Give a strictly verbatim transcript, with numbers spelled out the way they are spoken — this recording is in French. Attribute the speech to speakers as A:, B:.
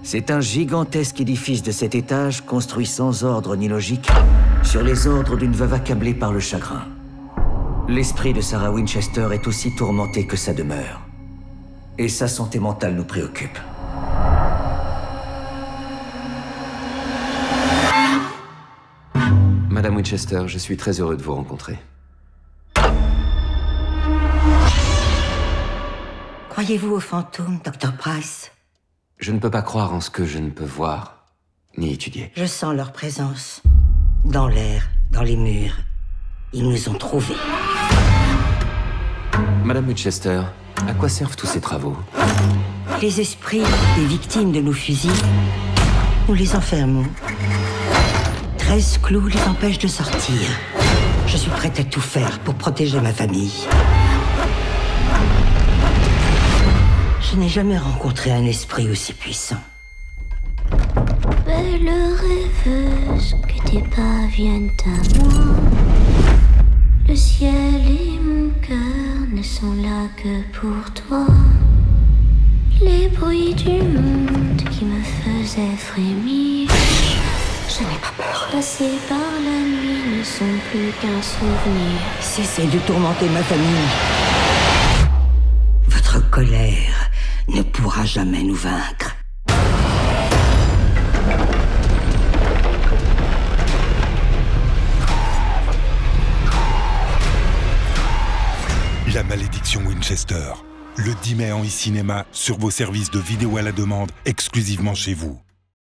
A: C'est un gigantesque édifice de cet étage construit sans ordre ni logique, sur les ordres d'une veuve accablée par le chagrin. L'esprit de Sarah Winchester est aussi tourmenté que sa demeure. Et sa santé mentale nous préoccupe.
B: Madame Winchester, je suis très heureux de vous rencontrer.
C: Croyez-vous aux fantômes, docteur Price?
B: Je ne peux pas croire en ce que je ne peux voir, ni étudier.
C: Je sens leur présence. Dans l'air, dans les murs. Ils nous ont trouvés.
B: Madame Winchester, à quoi servent tous ces travaux?
C: Les esprits des victimes de nos fusils, nous les enfermons. Treize clous les empêchent de sortir. Je suis prête à tout faire pour protéger ma famille. Je n'ai jamais rencontré un esprit aussi puissant.
D: Belle rêveuse, que tes pas viennent à moi. Le ciel et mon cœur ne sont là que pour toi. Les bruits du monde qui me faisaient frémir.
C: Je n'ai pas peur.
D: Passés par la nuit ne sont plus qu'un souvenir.
C: Cessez de tourmenter ma famille. Votre colère ne pourra jamais nous vaincre.
E: La malédiction Winchester, le dix mai en e-cinéma sur vos services de vidéo à la demande exclusivement chez vous.